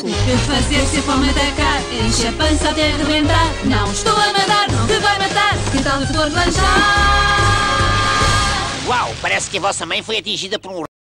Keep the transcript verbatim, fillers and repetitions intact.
O que fazer se a fome atacar? Enche a pança até arrebentar. Não estou a nadar, não te vai matar. Que tal se for lanchar? Uau, parece que a vossa mãe foi atingida por um